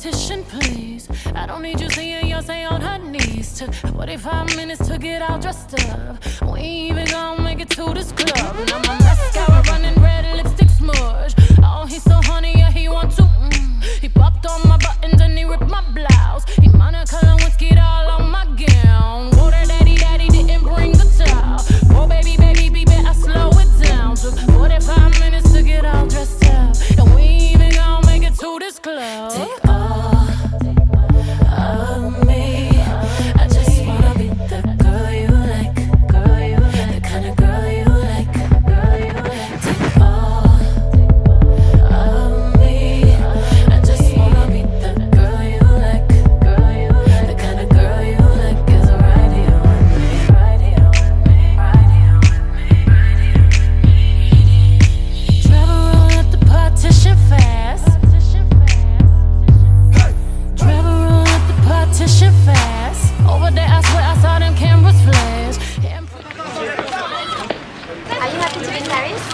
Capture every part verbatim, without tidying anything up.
politician, please. I don't need you seeing Beyonce on her knees. Took forty-five minutes to get all dressed up. We ain't even gonna make it to this club. Now my mascara running red, lipstick smudge. Oh, he's so honey, yeah, he want to. Mm. He popped on my buttons and he ripped my blouse. He Monica Lewinsky all on my gown. Water daddy, daddy didn't bring the towel. Oh, baby, baby, be better slow it down. Took forty-five minutes to get all dressed up. And we ain't even gonna make it to this club. Take all of me. I just wanna be the girl you like, girl you like, the kind of girl you like, girl you like. Take all of me. I just wanna be the girl you like, girl you like, the kind of girl you like is right here with me, right here with me, right here with me, right here with me. Travel roll up the partition fast. Travel roll up the partition fast. Over there, I swear I saw them cameras flash. Are you happy to be in Paris?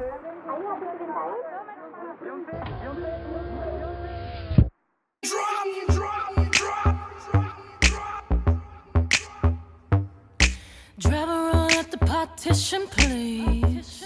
Driver, roll up the partition, please.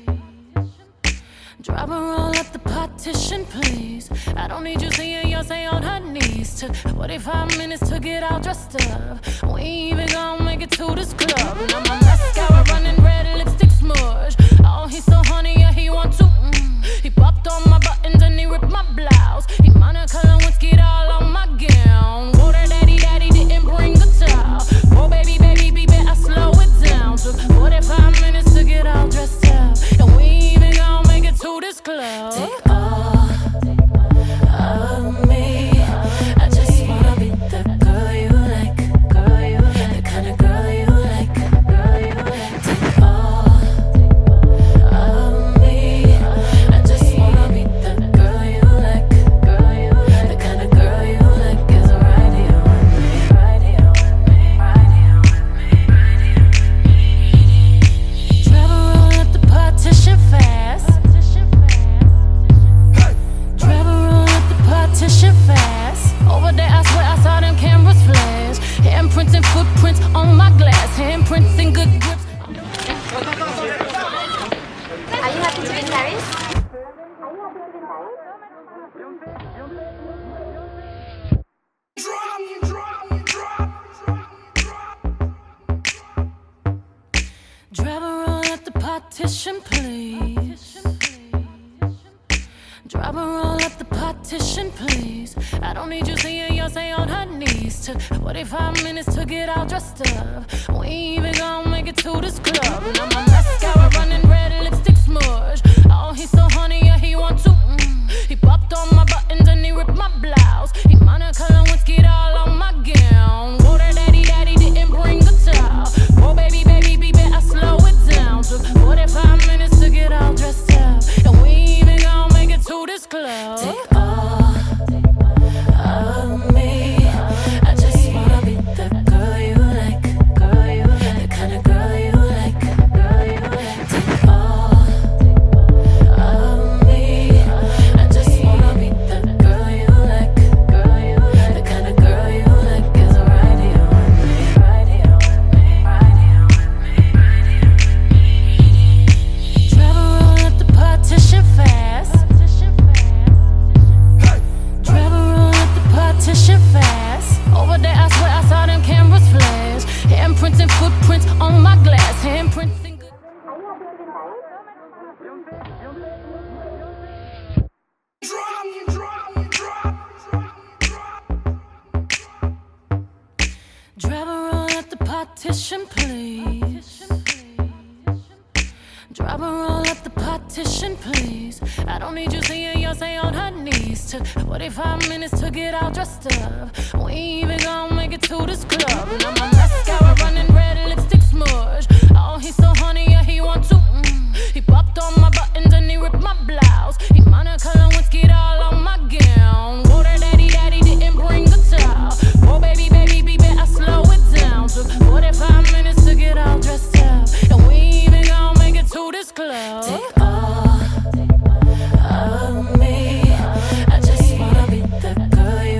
Driver, roll up the partition, please. I don't need you seeing Beyonce on her knees. Took forty-five minutes to get all dressed up. We ain't even gonna make it to this club. Now my mascara running red, lipstick smudge. Oh, he's so honey, yeah, he want to. Mm. He popped on my buttons and he ripped my blouse. He Monica Lewinsky all on my gown. Water daddy, daddy didn't bring the towel. Oh, baby, baby, be better slow it down. Took forty-five minutes to get all dressed up. And we ain't even gonna make it to this club. Take all of me. I just wanna be the girl you like, girl you like, the kind of girl you like, girl you like. Take all of me. I just wanna be the girl you like, girl you like, the kind of girl you like is right here with me, right here with me, right here with me, right here with me. Travel roll up the partition fast. Travel roll up the partition fast. Over there, I swear I saw them cameras flash. Handprints and footprints on my glass. Handprints and good grips. Are you happy to be in Paris? Driver, roll up the partition, please. Driver, roll up the partition, please. I don't need you seeing Beyonce on her knees. Took forty-five minutes to get all dressed up. We ain't even gonna make it to this club. Now my mascara running red, lipstick smudge. Oh, he's so honey, yeah, he want to. Mm. He popped on my buttons and he ripped my blouse. He Monica Lewinsky all on my gown. Water daddy, daddy didn't bring the towel. Oh, baby, baby, be better slow it down. Took forty-five minutes to get all dressed up. And we ain't even gonna make it to this club. Take all of me. I just wanna be the girl you like, girl you like, the kind of girl you like, girl you like. Take all of me. I just wanna be the girl you like, girl you like, the kind of girl you like is right here with me, right here with me, right here with me, right here with me. Travel roll up the partition fast. Travel roll up the partition fast. Over there, I swear I saw them cameras flash. Handprints and footprints on my glass. Handprints and good. Driver, roll up the partition, please. Driver, roll up the partition, please. I don't need you seeing Beyonce on her knees. Took forty-five minutes to get all dressed up. We ain't even gonna make it to this club. Now my mascara running red, lipstick smudge. Oh, he's so honey, yeah, he want to. Mm. He popped on my buttons and he ripped my blouse. He Monica Lewinsky all on my gown. Water daddy, daddy didn't bring the towel. Oh, baby, baby, be better slow it down. Took forty-five minutes to get all dressed up. And we ain't even gonna make it to this club. Take all of me. I just wanna be the girl you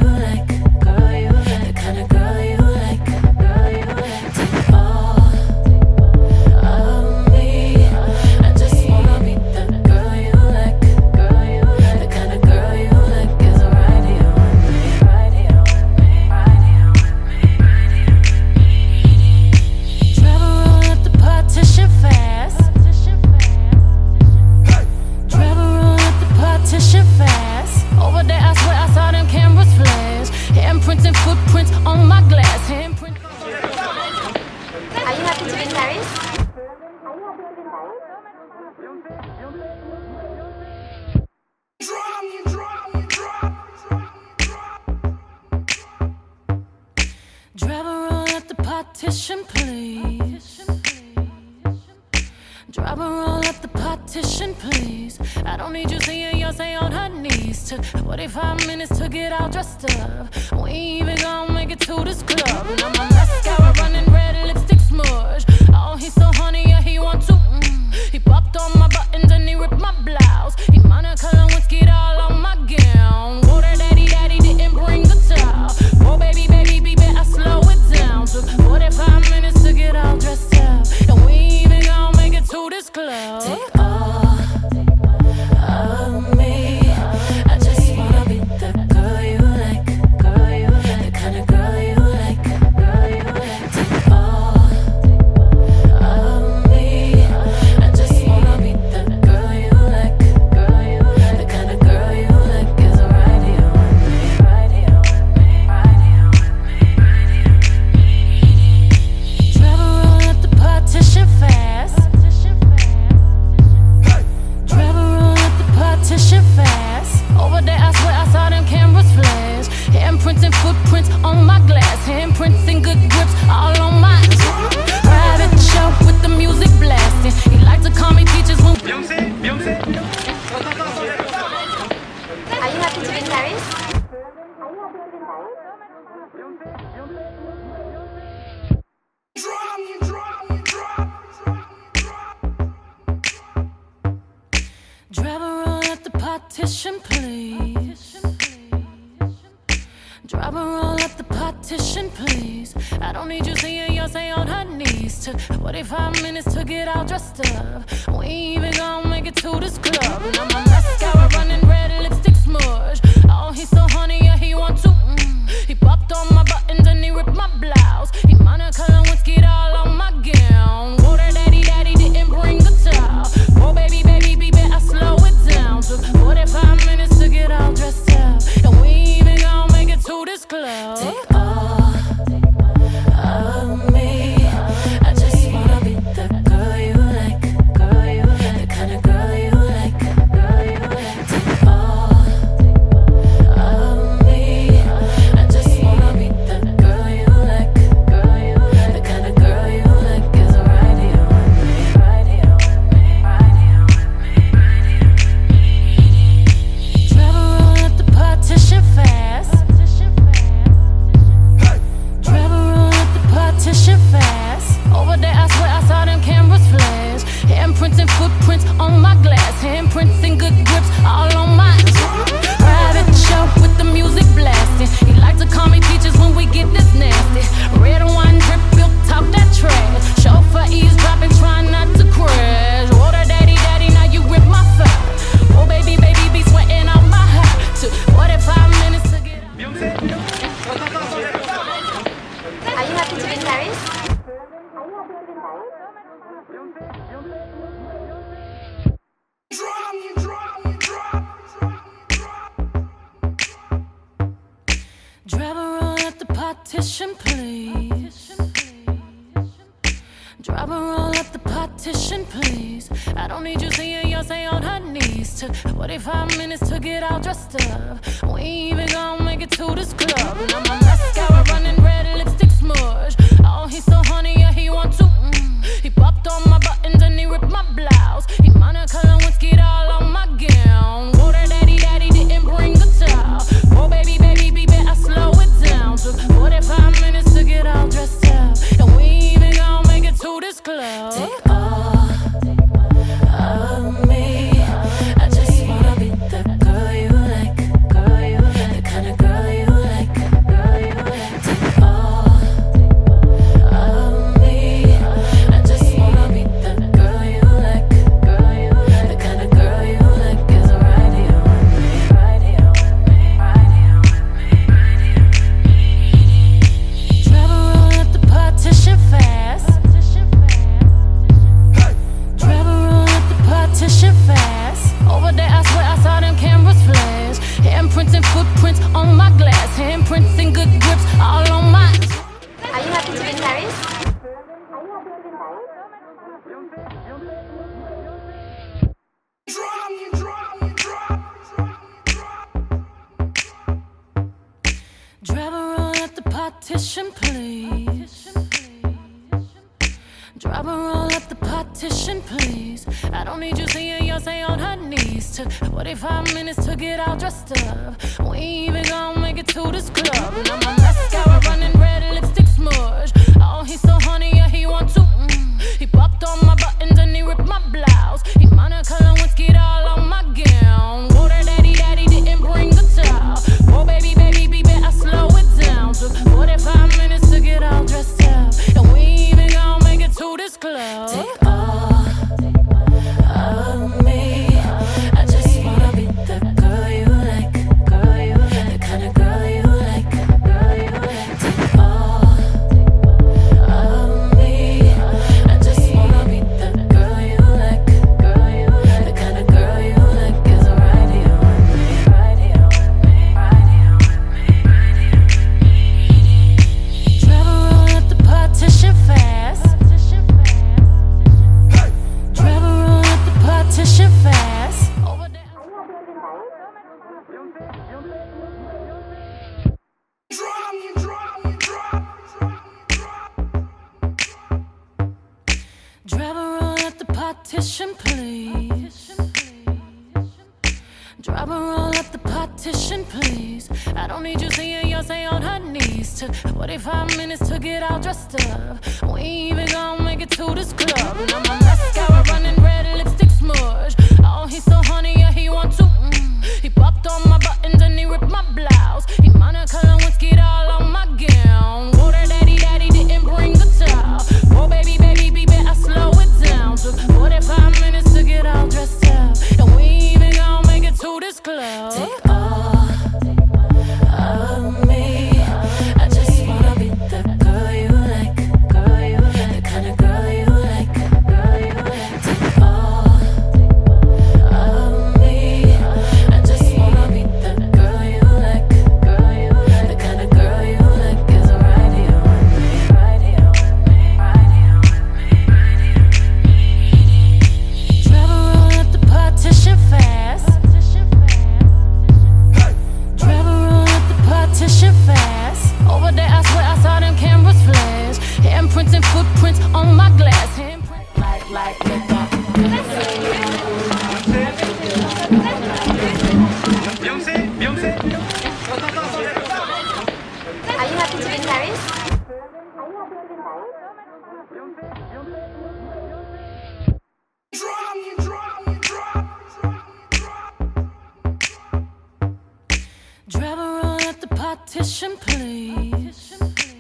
partition, please. Drop a roll up the partition, please. I don't need you seeing Yonsei on her knees. Took forty-five minutes to get all dressed up. We ain't even gonna make it to this club. Now my mascara running red, lipstick smudge. Oh, he's so honey, yeah, he want to. Mm. He popped on my buttons and he ripped my blouse. He Monica Lewinsky'd all on my gown. Whoa, that daddy, daddy didn't bring the towel. Whoa, baby, baby, baby, I slow it down. Took forty-five minutes to get all dressed up. And we ain't even gonna make it to this club. Take all of me. I just wanna be the girl you like, girl you like, the kind of girl you like, girl you like. Take all of me. I just wanna be the girl you like, girl you like, the kind of girl you like is right here with me, right here with me, right here with me, right here with me. Travel roll up the partition fast. Partition fast. Over there, I swear I saw them cameras flash. Handprints and footprints on my glass. Handprints and good grips all on my private show with the music blasting. He like to call me Peaches when Beyonce, Beyonce. Are you happy to be in Paris? Drive a roll at the partition, please. Drop a roll up the partition, please. I don't need you seeing Yonsei on her knees. Took forty-five minutes to get all dressed up. We ain't even gonna make it to this club. Now my mascara running red, lipstick smudge. Oh, he's so honey, yeah, he want to. Mm. He popped on my buttons and he ripped my blouse. He Monica Lewinsky'd all on my gown. Whoa, that daddy, daddy didn't bring the towel. Whoa, baby, baby, baby, I slow it down. Took forty-five minutes to get all dressed up. And we ain't even gonna make it to this club. Take all of me. I just wanna be the girl you like, girl you like, the kind of girl you like, girl you like. Take all of me. I just wanna be the girl you like, girl you like, the kind of girl you like is right here with me, right here with me, right here with me, right here with me. Travel roll up the partition fast. Travel roll up the partition fast. Over there, I swear I saw them cameras flash. Handprints and footprints on my glass. Handprints and good grips all on my private show with the music blasting. He like to call me Peaches when we get this nasty. Red wine drip, built top that trash. Chauffeur eavesdropping, trying not to crash. Water daddy, daddy, now you rip my fat. Oh baby, baby, be sweating out my hat. Took forty-five minutes to get out. Beyonce. Are you happy to be in Paris? Drive a roll at the partition, please. Drop a roll up the partition, please. I don't need you seeing Yonsei on her knees. Took forty-five minutes to get all dressed up. We ain't even gonna make it to this club. Now my mascara running red, lipstick smudge. Oh, he's so honey, yeah, he want to. Mm. He popped on my buttons and he ripped my blouse. He Monica Lewinsky'd all on my gown. Whoa, that daddy, daddy didn't bring the towel. Whoa, baby, baby, baby, I slow it down. Took forty-five minutes to get all dressed up. And we ain't even gonna make it to this club. Take all of me. I just wanna be the girl you like, girl you like, the kind of girl you like, girl you like. Take all Driver, roll up the partition, please. I don't need you seeing Yonsei on her knees. Took forty-five minutes to get all dressed up. We ain't even gonna make it to this club. Now my mascara running red, lipstick smudge. Oh, he's so honey, yeah, he want to. Mm. He popped on my buttons and he ripped my blouse. He Monica Lewinsky all on my gown. Whoa, that daddy, daddy didn't bring the towel. Oh, baby, baby, baby, I slow it down. Took forty-five minutes to get all dressed up. And we ain't even gonna make it to this club. Take all of me. I just wanna be the girl you like, girl you like, the kind of girl you like, girl you like. Take all of me. I just wanna be the girl you like, girl you like, the kind of girl you like. Is right here with me, right here with me, right here with me, right here with me. Driver, roll up the partition fast. Driver, roll up the partition fast. Over there. Driver, roll up the partition, please. Driver, roll up the partition, please. I don't need you seeing Yonsei on her knees. Took forty-five minutes to get all dressed up. We ain't even gonna make it to this club. Now my mascara running red, lipstick smudge. Oh, he's so honey, yeah, he want to. Mm. He popped on my buttons and he ripped my blouse. He Monica Lewinsky all on my gown. Whoa, that daddy, daddy didn't bring the towel. Oh, baby, baby, baby, I slow it down. Took forty-five minutes to get all dressed up. And we ain't even gonna make it to this club. Take all of me. I just wanna be the girl you like, girl you like, the kind of girl you like, girl you like. Take all of me. I just wanna be the girl you like, girl you like, the kind of girl you like. Is right here with me, right here with me, right here with me, right here with me. Driver, roll up the partition fast. Driver, roll up the partition fast. Over there, I swear I saw them cameras flash. Handprints and footprints on my glass. Handprint like, like, like that. Are you happy to be in Paris? Driver, roll up the partition, please.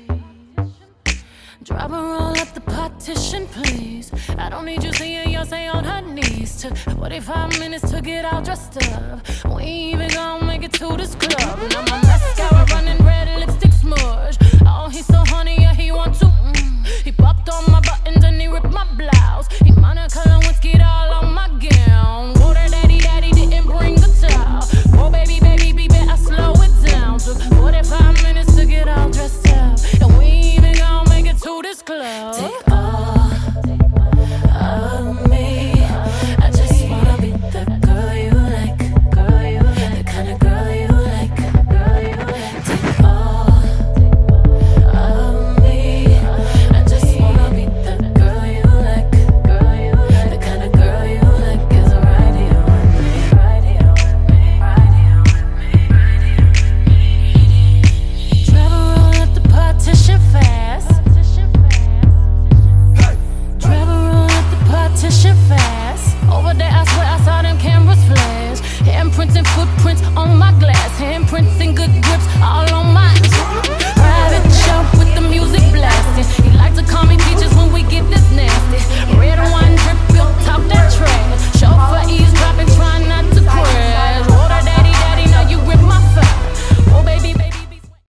Driver, roll up the partition, please. I don't need you seeing Yonsei on her knees. Took forty-five minutes to get all dressed up. We ain't even gonna make it to this club. Now my mascara running red, lipstick smudge. Oh, he's so honey, yeah, he want to. Mm. He popped on my buttons and he ripped my blouse. He Monica Lewinsky all on my gown. Whoa, that daddy, daddy didn't bring the towel. Oh, baby, baby, baby, I slow it down. Took forty-five minutes to get all dressed up. And we ain't even gonna make it to this club. Take